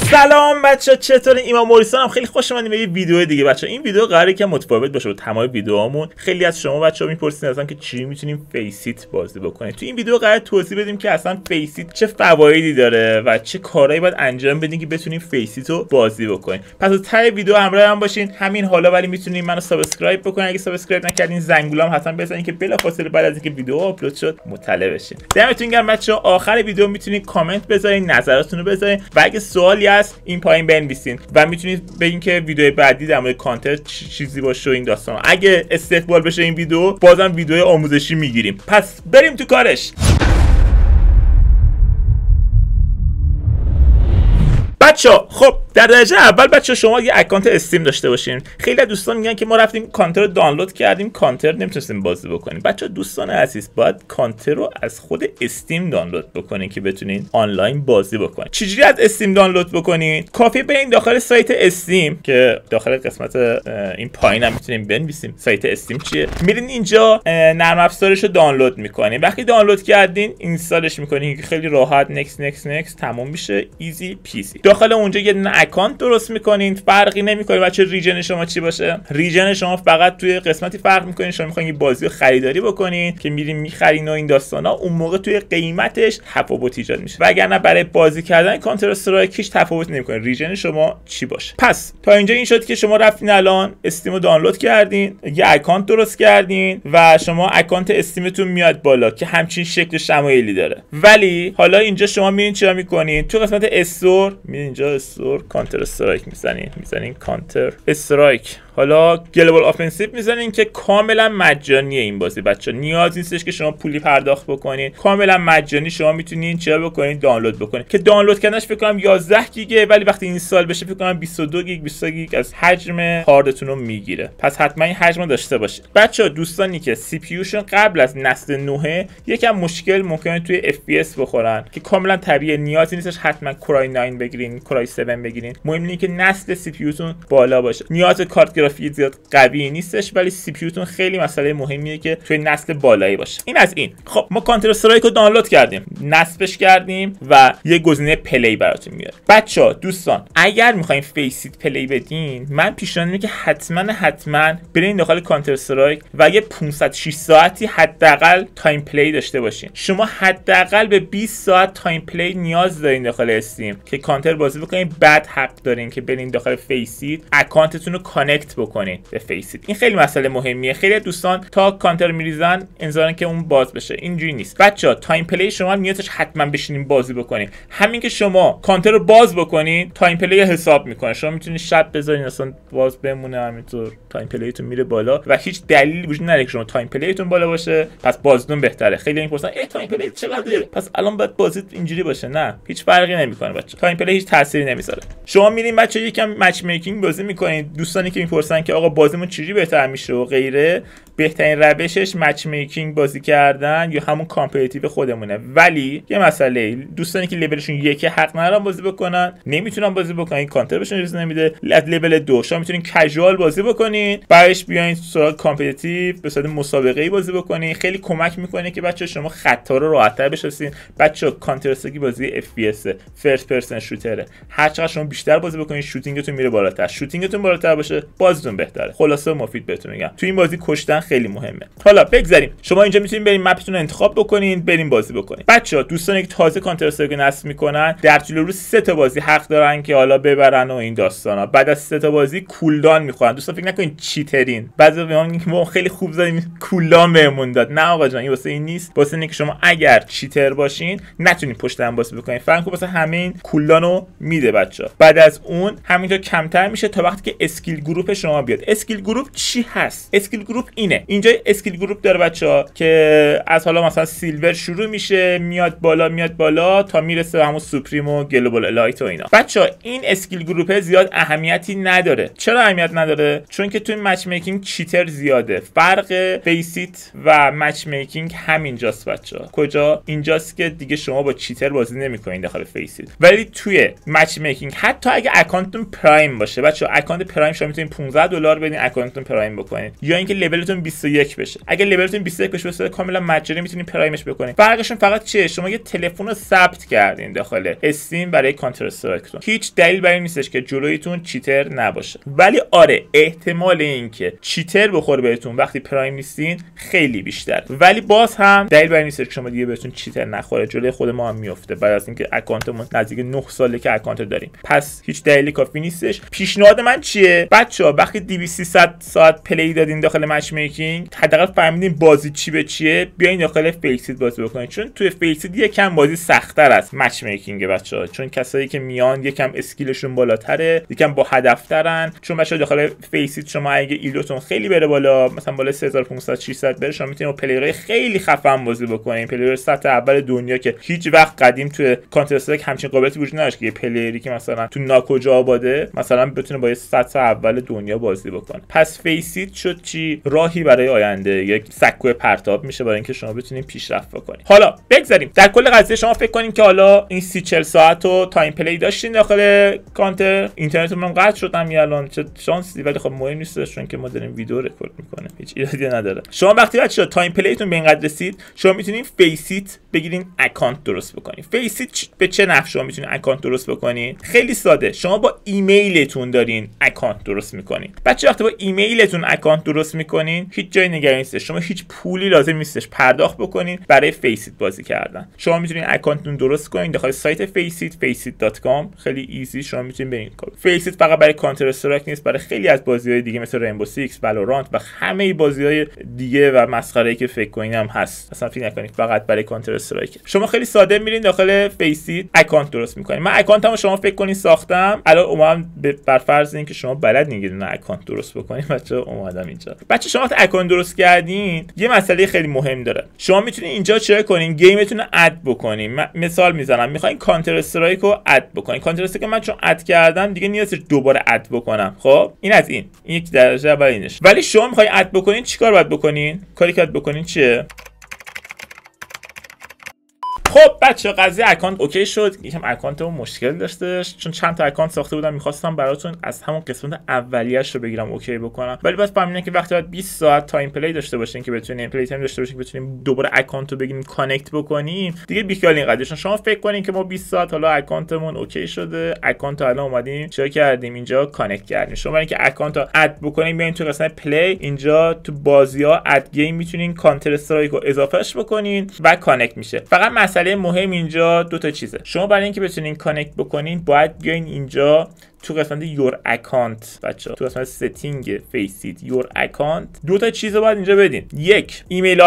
سلام بچه‌ها، چطورین؟ ایمان موریسان هم خیلی خوش اومدین به یه ویدیو دیگه. بچه‌ها این ویدیو قراره که متفاوت باشه با تمام ویدیوهامون. خیلی از شما بچه‌ها میپرسین اصلا که چی میتونیم فیسیت بازی بکنیم. تو این ویدیو قراره توضیح بدیم که اصلا فیسیت چه فوایدی داره و چه کارهایی باید انجام بدین که بتونیم فیسیت رو بازی بکنیم. پس تا ته ویدیو همراه هم باشین. همین حالا ولی میتونین منو سابسکرایب بکنین. اگه سابسکرایب نکردین زنگوله هم حتما بزنین که بلافاصله بعد از اینکه ویدیو آپلود شد مطلع بشین. دمتون گرم بچه‌ها. آخر ویدیو میتونین کامنت بذارین، نظراتتون رو بذارین و اگه سوالی هست این پایین بنویسین و میتونید بگین که ویدیو بعدی در مورد کانتنت چیزی باشه این داستان. اگه استقبال بشه این ویدیو بازم ویدیو آموزشی میگیریم. پس بریم تو کارش. بچه‌ها خب در درجه اول بچه‌ها شما یه اکانت استیم داشته باشین. خیلی دوستان میگن که ما رفتیم کانتر رو دانلود کردیم، کانتر نمیتونستیم بازی بکنیم. بچه‌ها دوستان عزیز باید کانتر رو از خود استیم دانلود بکنین که بتونین آنلاین بازی بکنین. چجوری از استیم دانلود بکنین؟ کافیه برین داخل سایت استیم که داخل قسمت این پایین هم میتونین بنویسیم سایت استیم چیه. میرین اینجا نرم افزارش رو دانلود میکنین. وقتی دانلود کردین اینستالش میکنین که خیلی راحت نکست تموم میشه، ایزی پیسی. داخل اونجا یه اکانت درست میکنین. فرقی نمیکنه بچه ریجن شما چی باشه. ریجن شما فقط توی قسمتی فرق میکنین. شما میخواین یه بازی رو خریداری بکنین که میرین میخرین و این داستانا، اون موقع توی قیمتش تفاوت ایجاد میشه. وگرنه برای بازی کردن کانتر استرایک هیچ تفاوت نمیکنه ریجن شما چی باشه. پس تا اینجا این شد که شما رفتین الان استیم رو دانلود کردین، یه اکانت درست کردین و شما اکانت استیمتون میاد بالا که همچین شکل شمایلی داره. ولی حالا اینجا شما میرین چیکار میکنین؟ تو قسمت استور میرین اینجا استور کانتر استرایک میزنین کانتر استرایک. حالا گلوبال آفنسیو میزنین که کاملا مجانیه این بازی بچه. نیاز نیستش که شما پولی پرداخت بکنین، کاملا مجانی شما میتونین چه بکنین؟ دانلود بکنین که دانلود کردنش فکر کنم 11 گیگه ولی وقتی اینستال بشه فکر کنم 22 گیگ 20 گیگ از حجم هاردتون رو میگیره. پس حتما این حجم رو داشته باشین. بچه‌ها دوستانی که سی پی یوشون قبل از نسل 9 یکم مشکل ممکنه توی اف پی اس بخورن که کاملا طبیعیه. نیازی نیستش حتما کورای 9 بگیرین، کورای 7 بگیرین. مهم اینه که نسل سی پی یوتون بالا باشه. نیاز کارت گرافیکی زیاد قوی نیستش ولی سی پی یوتون خیلی مسئله مهمیه که توی نسل بالایی باشه. این از این. خب ما کانتر استرایک رو دانلود کردیم، نصبش کردیم و یه گزینه پلی براتون میاره. بچه‌ها دوستان اگر میخواین فیسیت پلی بدین من پیشنهاد میکنم که حتما برین داخل کانتر استرایک و یه 506 ساعتی حداقل تایم پلی داشته باشین. شما حداقل به 20 ساعت تایم پلی نیاز دارین داخل استیم که کانتر بازی بکنین. بعد حق دارین که برین داخل فیسیت اکانتتون رو کانکت بکنین به فیسیت. این خیلی مسئله مهمیه. خیلی دوستان تا کانتر میریزن انتظارن که اون باز بشه، اینجوری نیست. بچه‌ها تایم پلی شما نیازش حتما بشینین بازی بکنین. همین که شما کانتر رو باز بکنین تایم پلی حساب میکنه. شما میتونین شب بذارین اصلا باز بمونه، همینطور تایم پلیتون میره بالا و هیچ دلیلی وجود نداره که شما تایم پلیتون بالا باشه پس بازیتون بهتره. خیلی میپرسن تایم پلی چقدره پس الان باید بازیت اینجوری باشه. نه هیچ فرقی نمیکنه بچه. تایم پلی هیچ تأثیری نمیذاره. شما میرین بچه یکم مچ میکینگ بازی میکنین. دوستانی که میپرسن که آقا بازیمون چجوری بهتر میشه و غیره، بهترین روشش مچ میکینگ بازی کردن یا همون کامپتیتیو خودمونه. ولی یه مسئله، دوستانی که لولشون یک حق ندارن بازی بکنن، نمیتونن بازی بکنن، کانتر بهشون اجازه نمیده. لول 2 شما میتونین کژوال بازی بکنین، بعدش بیاین سراغ کامپتیتیو به صورت مسابقه‌ای بازی بکنین. خیلی کمک میکنه که بچه‌ها شما خطا رو راحت‌تر بشناسین. بچه‌ها کانتر استراکی بازی اف پی اس فرست پرسن شوتره. هر چقدر شما بیشتر بازی بکنین شوتینگتون میره بالاتر. شوتینگتون بالاتر باشه بازیتون بهتره. خلاصه مفید بهتون میگم. تو این بازی کشتن خیلی مهمه. حالا بگذاریم. شما اینجا میتونین برین مپتون رو انتخاب بکنین، برین بازی بکنین. بچه‌ها دوستانی که تازه کانتر استراک نصب میکنن در طول روز 3 تا بازی حق دارن که حالا ببرن و این داستانا. بعد از 3 تا بازی کولدان میخورن. دوستان فکر نکنین چیترین. بعضی میگن که ما خیلی خوب زدیم کولدان بهمون داد. نه آقا جان این واسه این نیست. واسه اینه که شما اگر چیتر باشین نتونین پشت هم بازی بکنین. فرق واسه همین کولدانو میده بچه‌ها. بعد از اون همینطور کمتر میشه تا وقتی که اسکیل گروپ شما بیاد. اسکیل گروپ چی هست؟ اسکیل گروپ اینه. اینجا اسکیل گروپ داره بچه‌ها که از حالا مثلا سیلور شروع میشه میاد بالا تا میرسه به همون سوپریم و گلوبال الایت و اینا. بچه‌ها این اسکیل گروپ زیاد اهمیتی نداره. چرا اهمیت نداره؟ چون که توی مچ میکینگ چیتر زیاده. فرق فیسیت و مچ میکینگ همینجاست بچه‌ها. کجا؟ اینجاست که دیگه شما با چیتر بازی نمی‌کنین داخل فیسیت. ولی توی مچ میکینگ حتی اگه اکانتتون پرایم باشه بچه‌ها، اکانت پرایم شما میتونین $15 بدین اکانتتون پرایم بکنین یا اینکه لولتون 21 بشه. اگه لولتون 21 بشه به کاملا مجانی میتونین پرایمش بکنین. فرقشون فقط چیه؟ شما یه تلفن رو ثبت کردین داخل استیم برای کانتر استرایکتون. هیچ دلیل برای این نیستش که جلویتون چیتر نباشه. ولی آره احتمال اینکه چیتر بخوره بهتون وقتی پرایم نیستین خیلی بیشتر. ولی باز هم دلیل برای این نیستش که شما دیگه بهتون چیتر نخوره. جلوی خود ما هم میفته بعد از اینکه اکانتمون نزدیک 9 ساله که اکانت داریم. پس هیچ دلیلی کافی نیستش. پیشنهاد من چیه؟ بچه‌ها وقتی 2300 ساعت پلی دادین داخل مچ میکینگ، حداقل فهمیدین بازی چی به چیه، بیاین داخل فیکسیت بازی بکنید. چون توی فیکسیت یکم بازی سخت‌تر از مچ میکینگ بچه‌ها. چون کسایی که میان یکم اسکیلشون بالاتره، یکم با هدف‌ترن. چون بچه‌ها داخل فیکسیت شما اگه ایلوتون خیلی بره بالا، مثلا بالا 3500 600 بره، شما میتونید با پلیرهای خیلی خفن بازی بکنید. پلیر سطح اول دنیا که هیچ وقت قدیم توی کانتر استرایک همچین قابلیتی وجود نداشت که یه پلیری که مثلا تو ناکجا آباده مثلا بتونه با سطح اول دنیا بازی بکنه. پس فیسیت شد چی؟ راهی برای آینده، یک سکوی پرتاب میشه برای اینکه شما بتونید پیشرفت بکنید. حالا بگذاریم در کل قضیه شما فکر کنین که حالا این 30-40 ساعت رو تایم پلی داشتین داخل کانتر، اینترنتتون هم قطع شد همین الان، چه شانسی. ولی خب مهم نیست چون که ما داریم ویدیو رکورد میکنیم، هیچ ایرادی نداره. شما وقتی بچه‌ها تایم پلیتون به اینقدر رسید، شما میتونین فیسیت بگیرین اکانت درست بکنین. فیسیت به چه نفع شما میتونین اکانت درست بکنین؟ خیلی ساده. شما با ایمیلتون دارین اکانت درست میکنین. بچه وقتی با ایمیلتون اکانت درست میکنین، هیچ جای نگرانی نیستش. شما هیچ پولی لازم نیستش پرداخت بکنین برای فیسیت بازی کردن. شما میتونین اکانتتون درست کنین داخل سایت فیسیت faceit.com. خیلی ایزی شما میتونین برین. فیسیت فقط برای کانتر استرایک نیست، برای خیلی از بازی‌های دیگه مثل رینبو سیکس، والورانت و همه بازی‌های دیگه و مسخره‌ای که فکر کنین هم هست. اصلا فکر نکنید فقط برای کانتر استرایک. شما خیلی ساده میرین داخل فیسیت اکانت درست میکنین. من اکانتمو شما فکر کنین ساختم. الان اومدم بر فرض اینکه شما بلد نگیرین اکانت درست بکنین. بچه‌ها اومدم اینجا. بچه شما وقتی اکانت درست کردین، یه مسئله خیلی مهم داره. شما میتونین اینجا چه کنین؟ گیمتون رو اد بکنین. مثال میزنم، میخواین کانتر استرایک رو اد بکنین. کانتر استرایک من چون اد کردم دیگه نیازش دوباره اد بکنم. خب این از این یک درجه اول اینش. ولی شما میخواین اد بکنین، چیکار باید بکنین؟ کاری که باید بکنین چیه؟ خب بچه قضیه اکانت اوکی شد. یکم اکانتمون مشکل داشتش چون چند تا اکانت ساخته بودم، می‌خواستم براتون از همون قسمت اولیه‌اش رو بگیرم اوکی بکنم. ولی بعد فهمیدم که وقتی باید 20 ساعت تایم پلی داشته باشین که بتونیم پلی تایم داشته باشین که بتونیم دوباره اکانت رو بگیریم کانکت بکنیم، دیگه بیخیال این قضیه. شما فکر کنین که ما 20 ساعت حالا اکانتمون اوکی شده، اکانت رو الان اومدیم چیکار کردیم؟ اینجا کانکت کردیم. شما برای اینکه اکانت رو اد بکنین بیاین تو قسمت پلی، اینجا تو بازی‌ها اد گیم میتونین کانتر استرایک رو اضافهش بکنین و کانکت میشه. فقط مسئله مهم اینجا دو تا چیزه. شما برای اینکه بتونین کانکت بکنین باید بیاین اینجا تو قسمت یور اکانت بچه‌ها، تو قسمت ستینگ فیسیت یور اکانت دو تا چیز رو باید اینجا بدین. یک ایمیل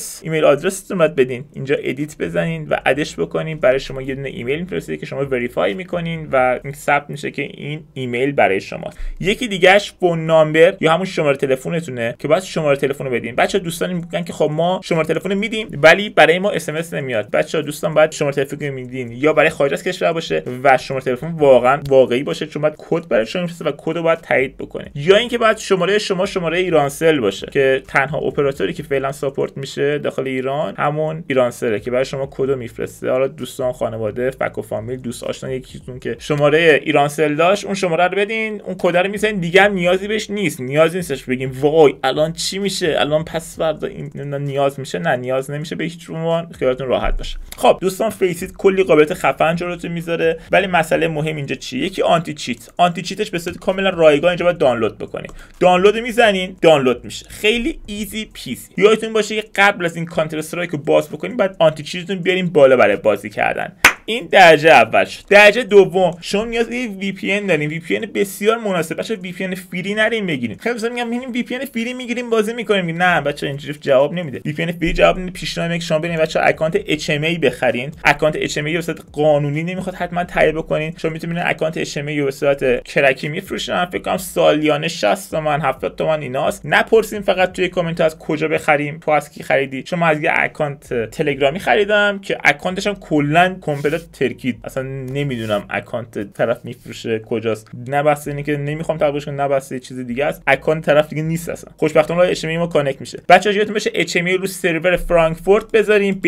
آدرستون باید بدین، اینجا ادیت بزنین و ادش بکنین. برای شما یه دونه ایمیل میفرسته که شما وریفای میکنین و این ثبت میشه که این ایمیل برای شماست. یکی دیگهش فون نامبر یا همون شماره تلفنتونه که باید شماره تلفن رو بدین. بچه‌ها دوستان میگن که خب ما شماره تلفن میدیم ولی برای ما اس ام اس نمیاد. بچه‌ها دوستان باید شماره تلفن میدین یا برای خارج از کشور باشه و شماره تلفن واقعا واقعی باشه، چون باید کد برای شما میفرسته و کد رو باید تایید بکنه. یا اینکه باید شماره شما شماره ایرانسل باشه که تنها اپراتوری که فعلا ساپورت میشه داخل ایران همون ایرانسله که برای شما کد رو میفرسته. حالا دوستان، خانواده، فک و فامیل، دوست آشنا یکیتون که شماره ایرانسل داشت اون شماره رو بدین، اون کد رو میزنین، دیگه نیازی بهش نیست. نیازی نیستش بگیم وای الان چی میشه، الان پس فردا این نیاز میشه. نه نیاز نمیشه به هیچ عنوان، خیالتون راحت باشه. خب دوستان فیسیت کلی قابلیت خفن جلوتون میذاره ولی مسئله مهم اینجا چیه؟ یکی آنتی چیتش به صورت کاملا رایگان اینجا باید دانلود بکنید. دانلود میزنین دانلود میشه، خیلی ایزی پیسی. یادتون باشه که قبل از این کانتر استرایک رو باز بکنین بعد آنتی چیتتون بیارین بالا برای بازی کردن. این درجه اول شد. درجه دوم شما نیاز به وی پی ان دارین. وی پی ان بسیار مناسب. بچه‌ها وی پی ان فری نرین بگیرین. خیلی مثلا میگم این وی پی ان فری میگیریم بازی میکنیم. نه بچه‌ها اینجوری جواب نمیده. وی پی ان فری جواب نمیده. پیشنهاد میگم شما برین بچه‌ها اکانت اچ ام ای بخرین. اکانت اچ ام ای به صورت قانونی نمیخواد حتما تایید بکنین. شما میتونین اکانت اچ ام ای به صورت کرکی میفروشن. فکر کنم سالیانه 60 تومن 70 تومن ایناست. نپرسین فقط توی کامنت از کجا بخریم، تو از کی خریدی. شما از یه اکانت تلگرامی خریدم که اکانتش هم کلا کامپلت کلا ترکید، اصلا نمیدونم اکانت طرف میفروشه کجاست، نه بس اینه که نمیخوام تقبلش کنم، نه بس چیز دیگه است، اکانت طرف دیگه نیست اصلا. خوشبختانه اچ ام ما کانکت میشه. بچه‌ها یادتون باشه اچ ام رو سرور فرانکفورت بذارین،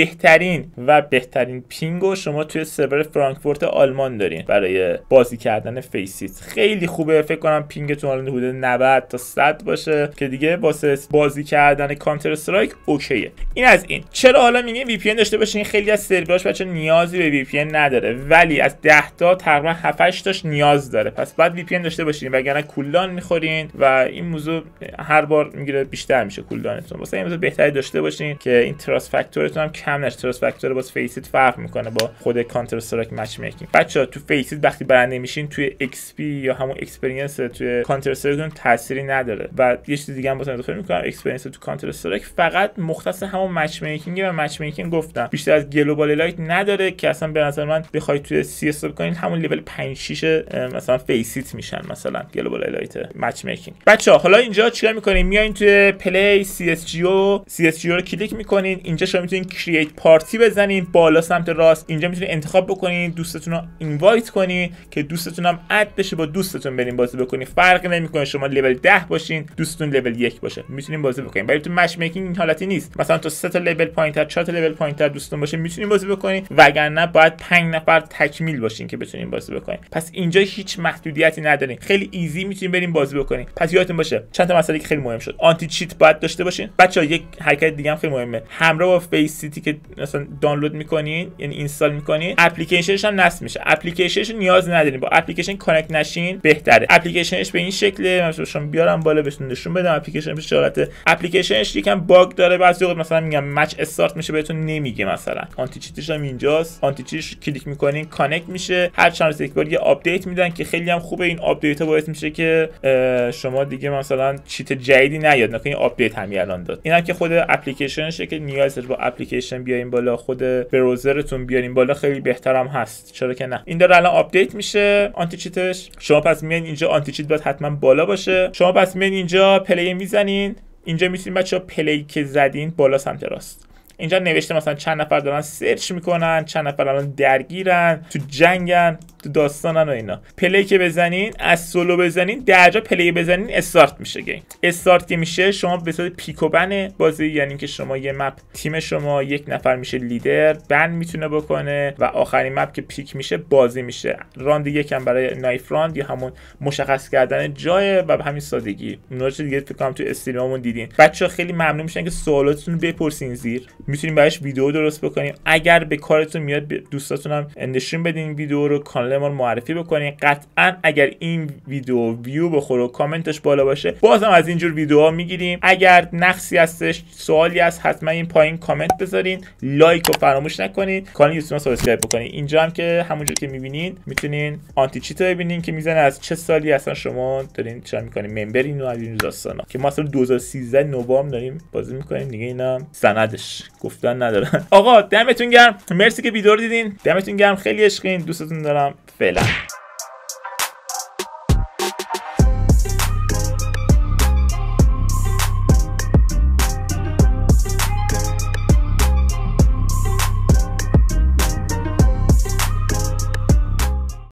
بهترین پینگو شما توی سرور فرانکفورت آلمان دارین برای بازی کردن فیسیت. خیلی خوبه، فکر کنم پینگتون الان حدود 90 تا 100 باشه که دیگه واسه بازی کردن کانتر استرایک اوکیه. این از این. چرا حالا میگیم وی پی ان داشته باشین؟ خیلی از سرورش بچه نیازی به وی پی ان نداره، ولی از 10 تا تقریبا 7 8 تاش نیاز داره، پس بعد وی پی ان داشته باشین وگرنه کولدان میخورین و این موضوع هر بار میگیره بیشتر میشه کولدانتون. واسه این موضوع بهتری داشته باشین که این تراست فاکتورتون هم کم نشه. تراست فاکتور باز فیسیت فرق میکنه با خود کانتر استرایک مچ میکینگ. بچه‌ها تو فیسیت وقتی برنده میشین توی ایکس پی یا همون اکسپریانس توی کانتر استرایک تأثیری نداره. و یه چیز دیگه هم واسه اضافه میکنم، اکسپریانس تو کانتر استرایک فقط مختص همون مچ میکینگ و مچ میکینگ گفتم، بیشتر از گلوبال الایت نداره که اصلا به نظر من بخواید توی سی اس بکنین همون لول 5 6 مثلا فیسیت میشن مثلا گلوبال الایت مچ میکینگ. بچه‌ها حالا اینجا چیکار میکنین؟ میایین توی پلی سی اس جی او رو کلیک میکنین. اینجا شما میتونین کرییت پارتی بزنین بالا سمت راست. اینجا میتونین انتخاب بکنین دوستتون رو اینوایت کنین که دوستتون هم اد بشه، با دوستتون برین بازی بکنین. فرق نمیکنه شما لول 10 باشین دوستتون لول 1 باشه، میتونین بازی بکنین. ولی تو مچ میکینگ این حالتی نیست. مثلا تو 3 تا لول پایینتر 4 تا لول پایینتر دوستتون باشه میتونین بازی بکنین، وگرنه باید 5 نفر تکمیل باشین که بتونین بازی بکنین. پس اینجا هیچ محدودیتی ندارین، خیلی ایزی میتونین برین بازی بکنین. پس یادتون باشه چند تا مسئله که خیلی مهم شد. آنتی چیت باید داشته باشین. بچه‌ها یک حرکت دیگه هم خیلی مهمه، همراه با فیسیتی که مثلا دانلود میکنین یعنی اینستال میکنین اپلیکیشنش هم نصب میشه. اپلیکیشنش نیاز ندارین، با اپلیکیشن کانکت نشین بهتره. اپلیکیشنش به این شکله، مثلا شما بیارم بالا بهتون نشون بدم اپلیکیشنش حالت اپلیکیشنش یکم باگ داره، بعضی وقت مثلا میگم مچ استارت میشه بهتون نمیگه، مثلا آنتی چیتش هم اینجاست. آنتی چیتش کلیک میکنین کانکت میشه. هر چند روز یک بار یه آپدیت میدن که خیلی هم خوبه. این آپدیت ها باعث میشه که شما دیگه مثلا چیت جدیدی نیاد، نکنین آپدیت همین الان داد. اینم که خود اپلیکیشنشه که نیاز با اپلیکیشن بیاین بالا، خود براوزرتون بیارین بالا، خیلی بهترم هست، چرا که نه. این داره الان آپدیت میشه آنتی چیتش. شما پس میان اینجا آنتی چیت باید حتما بالا باشه. شما پس میان اینجا پلی میزنین. اینجا میتونین بچه‌ها پلی که زدین بالا سمت راست اینجا نوشته مثلا چند نفر دارن سرچ میکنن، چند نفر الان درگیرن، تو جنگن، تو داستانن و اینا. پلی که بزنین، از سولو بزنین، درجا پلی بزنین استارت میشه گیم. استارت که میشه شما به صورت پیکو بن بازی، یعنی که شما یه مپ تیم شما یک نفر میشه لیدر، بن میتونه بکنه و آخرین مپ که پیک میشه بازی میشه. راند یکم برای نایف راند یا همون مشخص کردن جای و به همین سادگی. اونها چه دیگه فکر کنم تو استریممون دیدین. بچه‌ها خیلی ممنون میشن که سوالاتتون رو بپرسین زیر. میتونیم براش ویدیو درست بکنیم. اگر به کارتون میاد دوستاتون هم نشون بدین ویدیو رو، کانال ما رو معرفی بکنین. قطعا اگر این ویدیو ویو بخوره و کامنتش بالا باشه بازم از اینجور ویدیوها میگیریم. اگر نقصی هستش، سوالی هست، حتما این پایین کامنت بذارین. لایک رو فراموش نکنین. کانال یوتیوب رو سابسکرایب بکنین. اینجا هم که همونجور که میبینین میتونین آنتی چیت رو ببینین که میزنه از چه سالی اصلا شما دارین چه میکنین، ممبرین و از این داستانا که ما اصلا 2013 نوامبر داریم بازی میکنیم دیگه. اینا سندش گفتن نداره. آقا دمتون گرم، مرسی که ویدیو رو دیدین. دمتون گرم، خیلی عشقین، دوستتون دارم. فعلا.